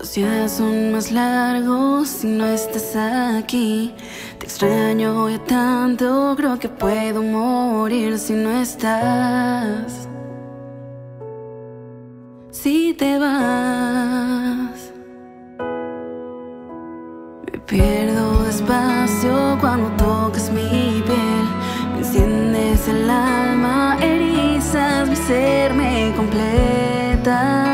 Los días son más largos si no estás aquí. Te extraño ya tanto, creo que puedo morir si no estás. Si te vas, me pierdo despacio cuando tocas mi piel. Me enciendes el alma, erizas mi ser, me completa.